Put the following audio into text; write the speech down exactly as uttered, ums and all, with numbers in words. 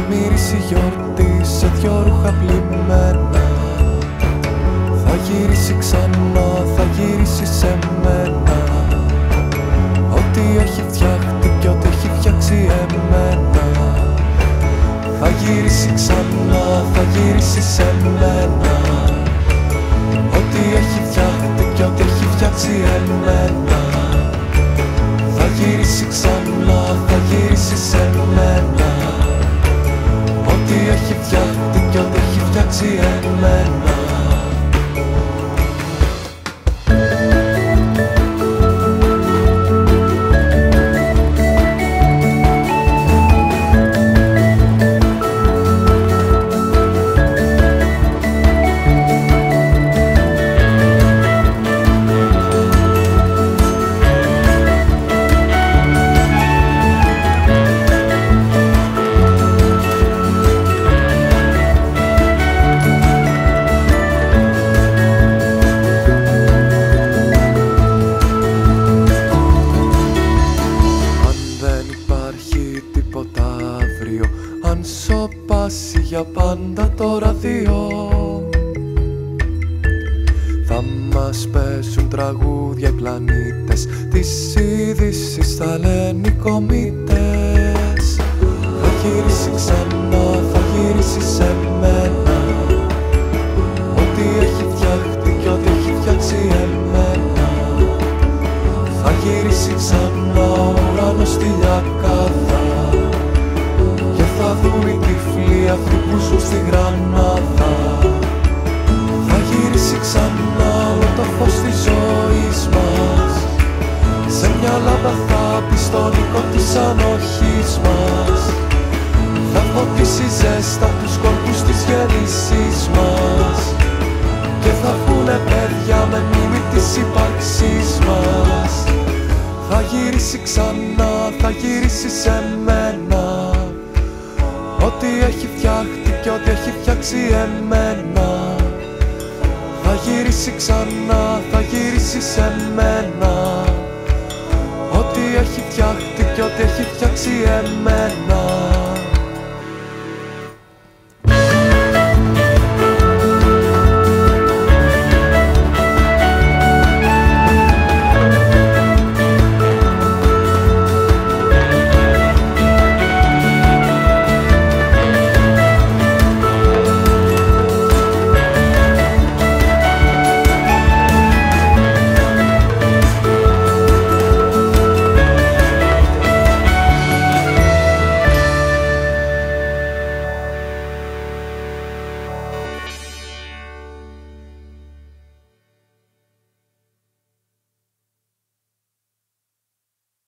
μυρίσει γιορτή σε δυο ρούχα πλημμένα. Θα γυρίσει ξανά, θα γυρίσει σε μένα. Ό,τι έχει φτιάχτη κι ό,τι έχει φτιάξει εμένα. Θα γυρίσει ξανά, θα γυρίσει σε μένα. Ό,τι έχει φτιάχτη κι ό,τι έχει φτιάξει εμένα. Θα γυρίσει ξανά, θα γυρίσει σε μένα. Ό,τι έχει φτιάχτη κι ό,τι έχει φτιάξει εμένα. Αν σωπάσει για πάντα το ραδιό, θα μας παίζουν τραγούδια οι πλανήτες. Τις είδησης θα λένε οι κομίτες. Θα γυρίσει ξανά, θα γυρίσει σε μένα. Ό,τι έχει φτιάχτη κι ό,τι έχει φτιάξει εμένα. Θα γυρίσει ξανά ο ουρανός στη λιακάδα. Θα δουν οι τυφλοί αυτοί που ζουν στη Γρανάδα. Θα γυρίσει ξανά όλο το φως της ζωής μας. Σε μια λάμπα θα μπει στον οίκο της ανοχής μας. Θα φωτίσει ζέστα τους κόλπους της γέννησής μας. Και θα βγουνε παιδιά με μνήμη της ύπαρξής μας. Θα γυρίσει ξανά, θα γυρίσει σε μένα. Ό,τι έχει φτιάχτη κι ό,τι έχει φτιάξει εμένα. Θα γυρίσει ξανά, θα γυρίσει σε μένα. Ό,τι έχει φτιάχτη κι ό,τι έχει φτιάξει εμένα.